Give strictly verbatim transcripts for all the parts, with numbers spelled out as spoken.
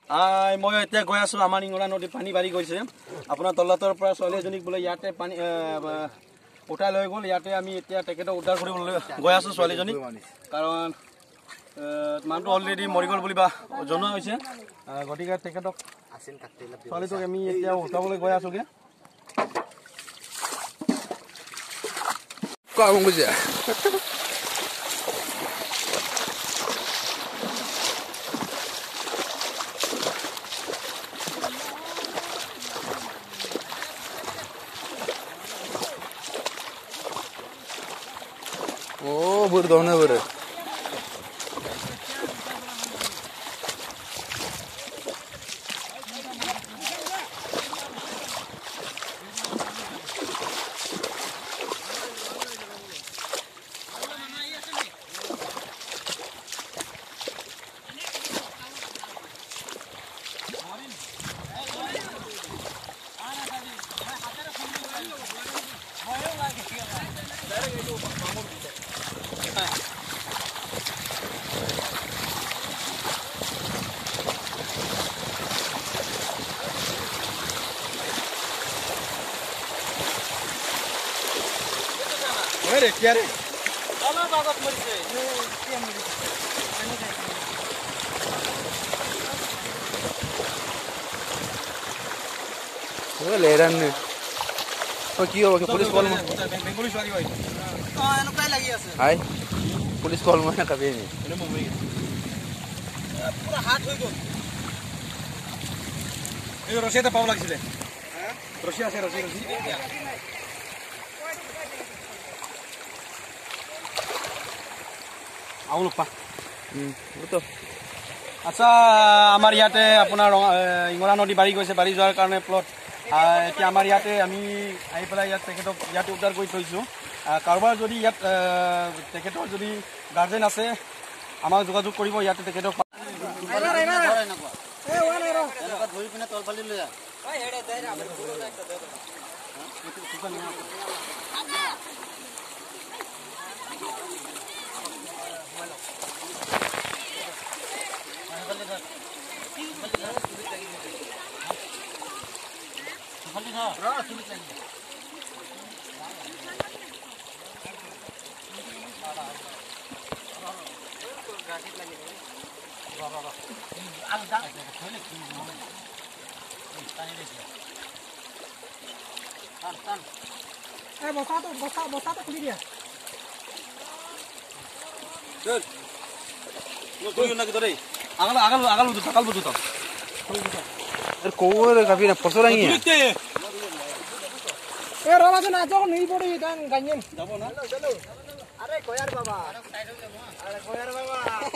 আই মই এতিয়া গৈ আছো আমাৰ ইংৰা নদী পানী বাঢ়ি গৈছে আপোনাৰ তলাতৰ পৰা ছোৱালী এজনীক বোলে ইয়াতে পানী উঠাই লৈ গ'ল ইয়াতে আমি এতিয়া তেখেতক উদ্ধাৰ কৰিবলৈ গৈ আছো ছোৱালীজনীক কাৰণ মানুহটো অলৰেডি মৰি গ'ল বুলি বা জনোৱা হৈছে গতিকে তেখেতক ছোৱালীটোক আমি এতিয়া উঠাবলৈ গৈ আছোগে কোৱা বুজি Oh, berdona ber. Mere kiare ala bagat marise ne kiam marise ani kai oh leran ne oh ki ho police call ma bengali wali hoy ah eno kai lagi ase hai police call ma kabe ni ene mumbai pura hat hoy gol ei rosia ta paw lagisile ha rosia ase rosia rosia আউ লপা হুম তো আচ্ছা আমাৰ ইয়াতে আপোনাৰ ইংৰা নদী বাঢ়ি গৈছে বাঢ়ি যোৱাৰ কাৰণে প্লট এতিয়া আমাৰ ইয়াতে আমি আহি পেলাই ইয়াত তেখেতক ইয়াতে উদ্ধাৰ কৰি থৈছোঁ কাৰোবাৰ যদি ইয়াত তেখেতৰ যদি গাৰ্জেন আছে আমাক যোগাযোগ কৰিব ইয়াতে তেখেতক Eh, bos satu, bos satu, bos satu kulit dia. Good. Lo tuh nak kita deh. Agal, agal, agal butuh, agal butuh tau. er kower kabi na poso lagi ya eh rola se na jo nahi pori dan ganyen jabo na chalo are koyar baba are koyar baba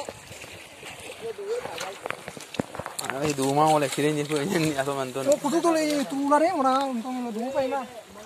ay duma wala kiren jin ko ni aso manton oh kudu to le tu la re mona untong lo du pai na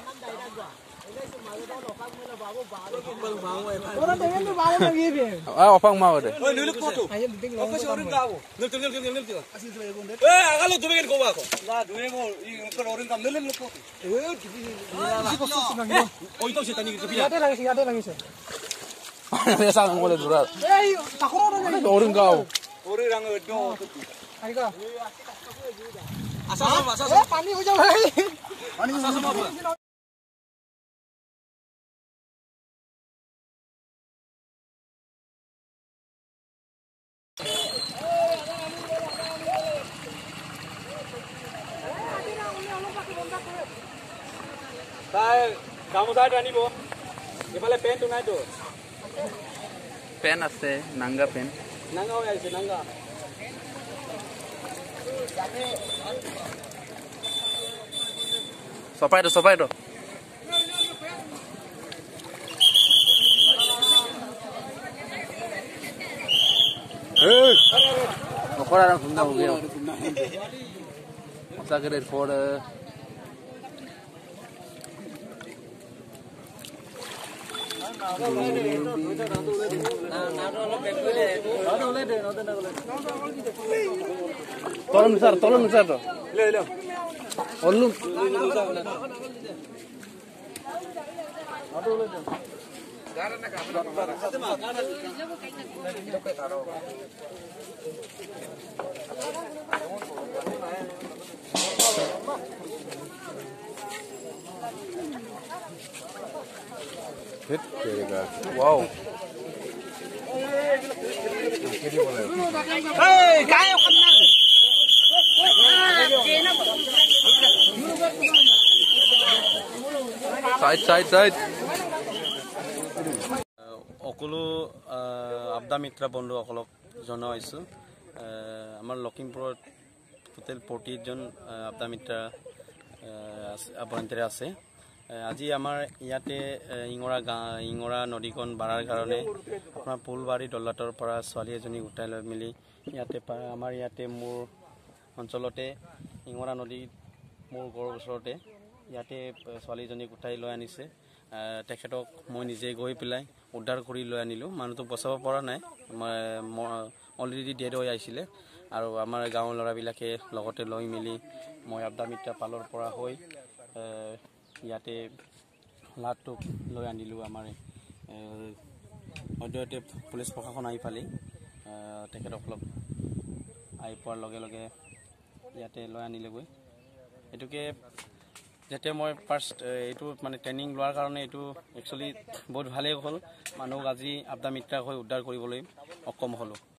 ora dengan tu bawa lagi be ah opang mau deh oi luluk foto ayo ding lo oke sorin gawo nil nil nil nil nil asin sele gonde eh agalo tu begen ko ba ko la duwe mo ko orin kam nil nil ko eh di ko so sunang oi to setani ke pia ada lagi ada lagi se ya sang ngole durar eh takoro na orin kau orin rang do ai ka asa sama asa sama pani ho jao bhai pani asa sama তাই গামোচাত আনিব এফালে pant নাই তো PAN আছে Nanga PAN Nanga হৈ আছে নাঙ্গা সপাই তো সপাই তো eh okora ra khunda ho gaya sagerer for tolong besar tolong besar to le le ollu wow side side side সকলো আবদা মিত্ৰ বন্ধুসকলক জনাইছোঁ আমাৰ লখিমপুৰত টোটেল ফৰ্টিজন আবদা মিত্ৰ ভলেণ্টিয়াৰ আছে আজি আমাৰ ইয়াতে ইঙৰা গাঁও ইঙৰা নদীখন বাঢ়াৰ কাৰণে আপোনাৰ ফুলবাৰী দলাতৰ পৰা ছোৱালী এজনীক উঠাই লৈ মেলি ইয়াতে আমাৰ ইয়াতে মোৰ অঞ্চলতে ইঙৰা নদী মোৰ ঘৰৰ ওচৰতে ইয়াতে ছোৱালীজনীক উঠাই লৈ আনিছে তেখেতক মই নিজে গৈ পেলাই উদ্ধাৰ কৰি লৈ আনিলোঁ মানুহটো বচাব পৰা নাই অলৰেডি ডেড হৈ আহিছিলে আৰু আমাৰ গাঁৱৰ ল'ৰাবিলাকে লগতে লৈ মেলি মই আবদা মিত্ৰ পালৰ পৰা হৈ ইয়াতে লাটটোক লৈ আনিলোঁ আমাৰ সদ্যহতে পুলিচ প্ৰশাসন আহি পালি তেখেতসকলক আহি পোৱাৰ লগে লগে ইয়াতে লৈ আনিলেগৈ এইটোকে যেতিয়া মই ফাৰ্ষ্ট এইটো মানে ট্ৰেইনিং লোৱাৰ কাৰণে এইটো একচুৱেলি বহুত ভালেই হ'ল মানুহক আজি আবদা মিত্ৰ হৈ উদ্ধাৰ কৰিবলৈ সক্ষম হ'লোঁ